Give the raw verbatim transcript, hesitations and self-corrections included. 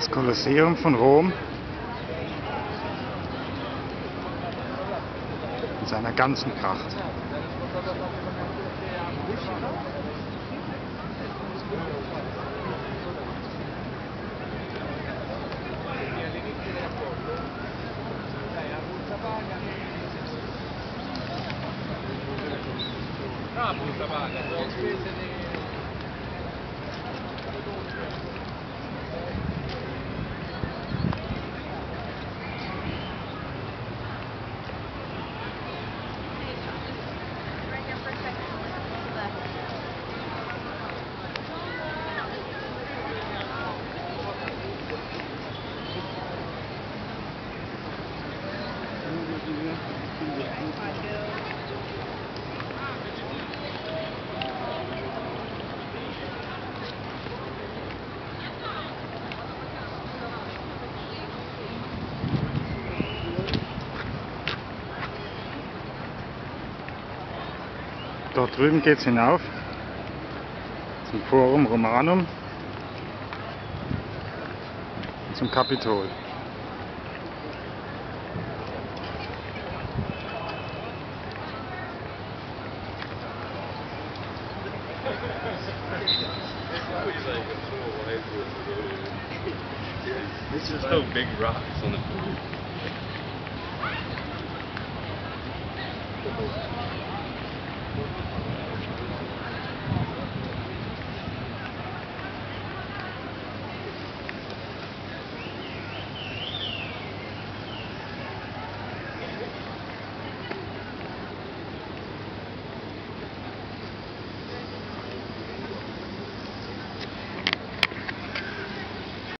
Das Kolosseum von Rom in seiner ganzen Pracht. Ah, busta paga, le spese di... Dort drüben geht es hinauf zum Forum Romanum und zum Kapitol. It's just so big rocks on it.